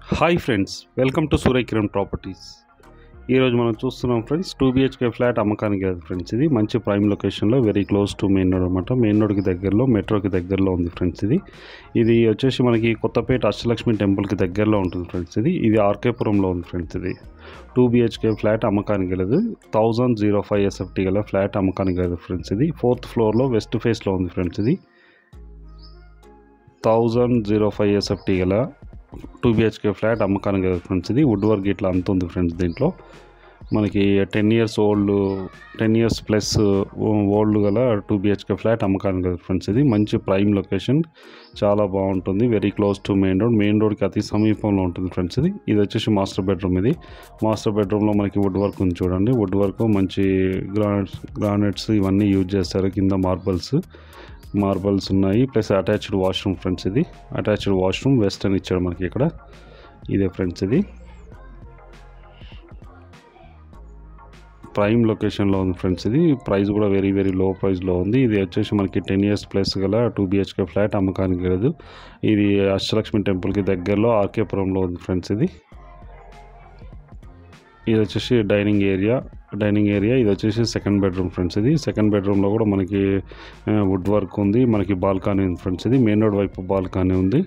Hi friends, welcome to Surya Kiran properties. ఈరోజు మనం చూస్తున్నాం ఫ్రెండ్స్ 2 BHK ఫ్లాట్ అమ్మకానికి కాదు ఫ్రెండ్స్. ఇది మంచి ప్రైమ్ లొకేషన్లో very close to main road అనమాట. మెయిన్ రోడ్కి దగ్గరలో మెట్రోకి దగ్గరలో ఉంది ఫ్రెండ్స్. ఇది వచ్చేసి మనకి కొత్తపేట అష్టలక్ష్మి టెంపుల్కి దగ్గరలో ఉంటుంది ఫ్రెండ్స్. ఇది ఆర్కేపురంలో ఉంది ఫ్రెండ్స్. ఇది 2 BHK ఫ్లాట్ అమ్మకానికి గలదు. 1005 SFT గల ఫ్లాట్ అమ్మకానికి గలదు ఫ్రెండ్స్. ఇది 4th ఫ్లోర్లో వెస్ట్ ఫేస్లో ఉంది ఫ్రెండ్స్. ఇది 1005 SFT గల 2 BHK ఫ్లాట్ అమ్మకానికి కదా ఫ్రెండ్స్. ఇది వుడ్ వర్క్ ఇట్లా అంత ఉంది ఫ్రెండ్స్. దీంట్లో మనకి 10 ఇయర్స్ ప్లస్ ఓల్డ్ గల 2 BHK ఫ్లాట్ అమ్మకానికి కదా ఫ్రెండ్స్. ఇది మంచి ప్రైమ్ లొకేషన్, చాలా బాగుంటుంది. వెరీ క్లోజ్ టు మెయిన్ రోడ్కి అతి సమీపంలో ఉంటుంది ఫ్రెండ్స్. ఇది వచ్చేసి మాస్టర్ బెడ్రూమ్. ఇది మాస్టర్ బెడ్రూమ్లో మనకి వుడ్ వర్క్ ఉంది చూడండి. వుడ్ వర్క్ మంచి గ్రానైట్స్ ఇవన్నీ యూజ్ చేస్తారు. కింద మార్బల్స్ ఉన్నాయి, ప్లస్ అటాచ్డ్ వాష్రూమ్ ఫ్రెండ్స్. ఇది అటాచ్డ్ వాష్రూమ్ వెస్టర్న్ ఇచ్చాడు మనకి ఇక్కడ. ఇదే ఫ్రెండ్స్, ఇది ప్రైమ్ లొకేషన్లో ఉంది ఫ్రెండ్స్. ఇది ప్రైస్ కూడా వెరీ వెరీ లో ప్రైస్లో ఉంది. ఇది వచ్చేసి మనకి 10 ఇయర్స్ ప్లస్ గల 2 BHK ఫ్లాట్ అమ్మకానికి లేదు. ఇది అష్టలక్ష్మి టెంపుల్కి దగ్గరలో ఆర్కేపురంలో ఉంది ఫ్రెండ్స్. ఇది వచ్చేసి డైనింగ్ ఏరియా. ఇది వచ్చేసి సెకండ్ బెడ్రూమ్ ఫ్రెండ్స్. ఇది సెకండ్ బెడ్రూమ్లో కూడా మనకి వుడ్ వర్క్ ఉంది. మనకి బాల్కనీ ఉంది ఫ్రెండ్స్. ఇది మెయిన్ రోడ్ వైపు బాల్కనీ ఉంది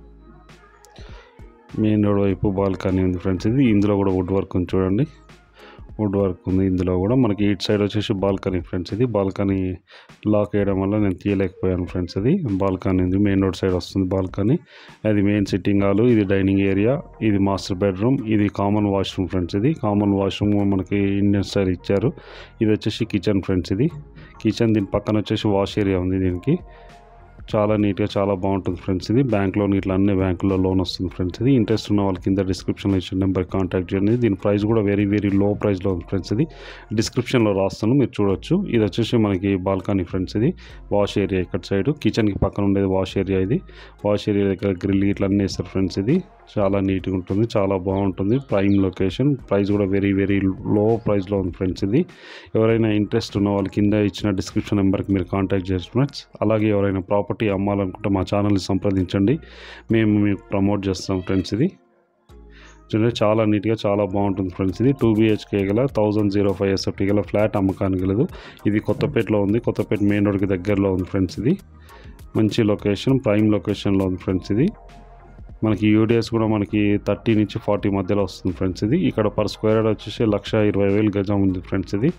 ఫ్రెండ్స్. ఇది ఇందులో కూడా వుడ్ వర్క్ ఉంది చూడండి. వుడ్ వర్క్ ఉంది ఇందులో కూడా. మనకి ఇటు సైడ్ వచ్చేసి బాల్కనీ ఫ్రెండ్స్. ఇది బాల్కనీ లాక్ వేయడం వల్ల నేను తీయలేకపోయాను ఫ్రెండ్స్. ఇది బాల్కనీ ఉంది, మెయిన్ రోడ్ సైడ్ వస్తుంది బాల్కనీ. అది మెయిన్ సిట్టింగ్ హాల్, ఇది డైనింగ్ ఏరియా, ఇది మాస్టర్ బెడ్రూమ్, ఇది కామన్ వాష్రూమ్ ఫ్రెండ్స్. ఇది కామన్ వాష్రూమ్ మనకి ఇండియన్ స్టైల్ ఇచ్చారు. ఇది వచ్చేసి కిచెన్ ఫ్రెండ్స్. ఇది కిచెన్, దీని పక్కన వచ్చేసి వాష్ ఏరియా ఉంది. దీనికి చాలా నీట్గా చాలా బాగుంటుంది ఫ్రెండ్స్. ఇది బ్యాంక్ లోన్ ఇట్లా అన్ని బ్యాంకుల్లో లోన్ వస్తుంది ఫ్రెండ్స్. ఇది ఇంట్రెస్ట్ ఉన్న వాళ్ళ కింద డిస్క్రిప్షన్లో ఇచ్చిన నెంబర్ కాంటాక్ట్ చేయండి. దీని ప్రైస్ కూడా వెరీ వెరీ లో ప్రైస్లో ఉంది ఫ్రెండ్స్. ఇది డిస్క్రిప్షన్లో రాస్తాను, మీరు చూడొచ్చు. ఇది వచ్చేసి మనకి బాల్కనీ ఫ్రెండ్స్. ఇది వాష్ ఏరియా ఇక్కడ సైడ్, కిచెన్కి పక్కన ఉండేది వాష్ ఏరియా. ఇది వాష్ ఏరియా దగ్గర గ్రిల్ ఇట్లా అన్నీ వేస్తారు ఫ్రెండ్స్. ఇది చాలా నీట్గా ఉంటుంది, చాలా బాగుంటుంది. ప్రైమ్ లొకేషన్, ప్రైస్ కూడా వెరీ వెరీ లో ప్రైస్లో ఉంది ఫ్రెండ్స్. ఇది ఎవరైనా ఇంట్రెస్ట్ ఉన్న వాళ్ళ కింద ఇచ్చిన డిస్క్రిప్షన్ నెంబర్కి మీరు కాంటాక్ట్ చేయొచ్చు ఫ్రెండ్స్. అలాగే ఎవరైనా ప్రాపర్టీ అమ్మాలనుకుంటే మా ఛానల్ని సంప్రదించండి, మేము మీకు ప్రమోట్ చేస్తాం ఫ్రెండ్స్. ఇది చూడండి, చాలా నీట్గా చాలా బాగుంటుంది ఫ్రెండ్స్. ఇది 2 BHK గల 1005 SFT గల ఫ్లాట్ అమ్మకానికి గలదు. ఇది కొత్తపేటలో ఉంది, కొత్తపేట మెయిన్ రోడ్కి దగ్గరలో ఉంది ఫ్రెండ్స్. ఇది మంచి లొకేషన్, ప్రైమ్ లొకేషన్లో ఉంది ఫ్రెండ్స్. ఇది మనకి యూడిఎస్ కూడా మనకి 30 నుంచి 40 మధ్యలో వస్తుంది ఫ్రెండ్స్. ఇది ఇక్కడ పర్ స్క్వేర్ యార్డ్ వచ్చేసి 1,20,000 గజం ఉంది ఫ్రెండ్స్. ఇది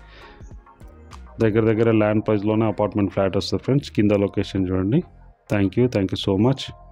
దగ్గర ల్యాండ్ ప్రైస్లోనే అపార్ట్మెంట్ ఫ్లాట్ వస్తుంది ఫ్రెండ్స్. కింద లొకేషన్ చూడండి. Thank you so much.